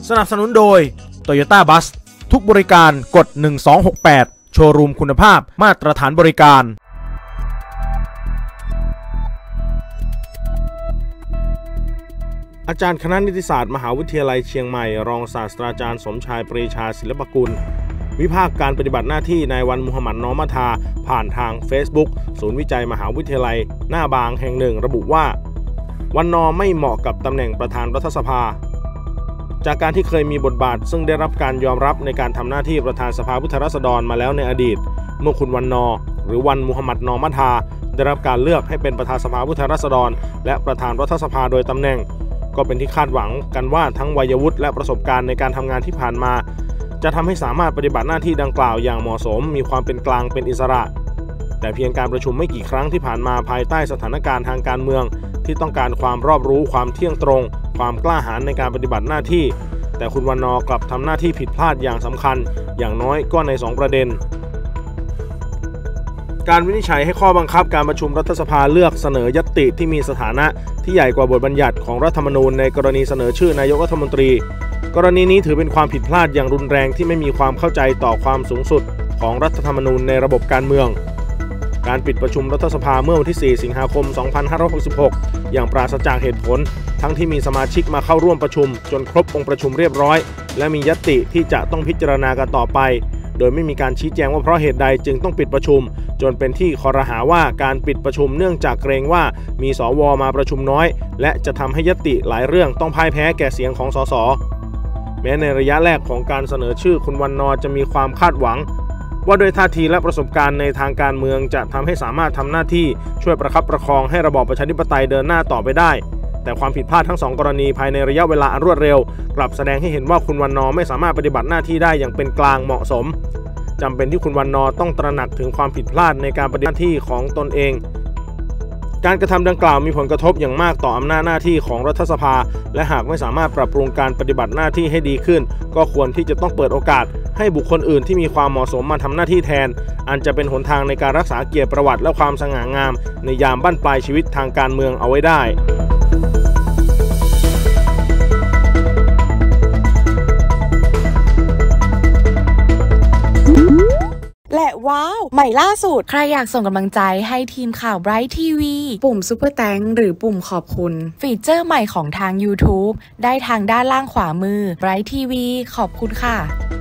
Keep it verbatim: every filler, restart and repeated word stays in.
สนับสนุนโดย Toyota Bus ทุกบริการกดหนึ่งสองหกแปดโชว์รูมคุณภาพมาตรฐานบริการอาจารย์คณะนิติศาสตร์มหาวิทยาลัยเชียงใหม่รองศาสตราจารย์สมชายปรีชาศิลปกุลวิพากษ์การปฏิบัติหน้าที่นายวันมุฮัมหมัดนอมัทาผ่านทาง Facebook ศูนย์วิจัยมหาวิทยาลัยหน้าบางแห่งหนึ่งระบุว่าวันนอไม่เหมาะกับตำแหน่งประธานรัฐสภาจากการที่เคยมีบทบาทซึ่งได้รับการยอมรับในการทำหน้าที่ประธานสภาผู้แทนราษฎรมาแล้วในอดีตเมื่อคุณวันนอหรือวันมุฮัมหมัดนอมัทาได้รับการเลือกให้เป็นประธานสภาผู้แทนราษฎรและประธานรัฐสภาโดยตำแหน่งก็เป็นที่คาดหวังกันว่าทั้งวัยวุฒิและประสบการณ์ในการทำงานที่ผ่านมาจะทำให้สามารถปฏิบัติหน้าที่ดังกล่าวอย่างเหมาะสมมีความเป็นกลางเป็นอิสระแต่เพียงการประชุมไม่กี่ครั้งที่ผ่านมาภายใต้สถานการณ์ทางการเมืองที่ต้องการความรอบรู้ความเที่ยงตรงความกล้าหาญในการปฏิบัติหน้าที่แต่คุณวันนอกลับทำหน้าที่ผิดพลาดอย่างสำคัญอย่างน้อยก็ในสองประเด็นการวินิจฉัยให้ข้อบังคับการประชุมรัฐสภาเลือกเสนอญัตติที่มีสถานะที่ใหญ่กว่าบทบัญญัติของรัฐธรรมนูญในกรณีเสนอชื่อนายกรัฐมนตรีกรณีนี้ถือเป็นความผิดพลาดอย่างรุนแรงที่ไม่มีความเข้าใจต่อความสูงสุดของรัฐธรรมนูญในระบบการเมืองการปิดประชุมรัฐสภาเมื่อวันที่สี่สิงหาคมสองพันห้าร้อยหกสิบหกอย่างปราศจากเหตุผลทั้งที่มีสมาชิกมาเข้าร่วมประชุมจนครบองค์ประชุมเรียบร้อยและมีญัตติที่จะต้องพิจารณากันต่อไปโดยไม่มีการชี้แจงว่าเพราะเหตุใดจึงต้องปิดประชุมจนเป็นที่คอรหาว่าการปิดประชุมเนื่องจากเกรงว่ามีสวมาประชุมน้อยและจะทำให้ญัตติหลายเรื่องต้องพ่ายแพ้แก่เสียงของสสแม้ในระยะแรกของการเสนอชื่อคุณวันนอจะมีความคาดหวังว่าโดยท่าทีและประสบการณ์ในทางการเมืองจะทำให้สามารถทำหน้าที่ช่วยประคับประคองให้ระบอบประชาธิปไตยเดินหน้าต่อไปได้แต่ความผิดพลาดทั้งสองกรณีภายในระยะเวลาอันรวดเร็วกลับแสดงให้เห็นว่าคุณวันนอไม่สามารถปฏิบัติหน้าที่ได้อย่างเป็นกลางเหมาะสมจำเป็นที่คุณวันนอต้องตระหนักถึงความผิดพลาดในการปฏิบัติหน้าที่ของตนเองการกระทำดังกล่าวมีผลกระทบอย่างมากต่ออำนาจหน้าที่ของรัฐสภาและหากไม่สามารถปรับปรุงการปฏิบัติหน้าที่ให้ดีขึ้นก็ควรที่จะต้องเปิดโอกาสให้บุคคลอื่นที่มีความเหมาะสมมาทำหน้าที่แทนอันจะเป็นหนทางในการรักษาเกียรติประวัติและความสง่างามในยามบั้นปลายชีวิตทางการเมืองเอาไว้ได้และว้าวใหม่ล่าสุดใครอยากส่งกำลังใจให้ทีมข่าว Bright ที วีปุ่มซุปเปอร์แตงหรือปุ่มขอบคุณฟีเจอร์ใหม่ของทาง YouTube ได้ทางด้านล่างขวามือ Bright ที วี ขอบคุณค่ะ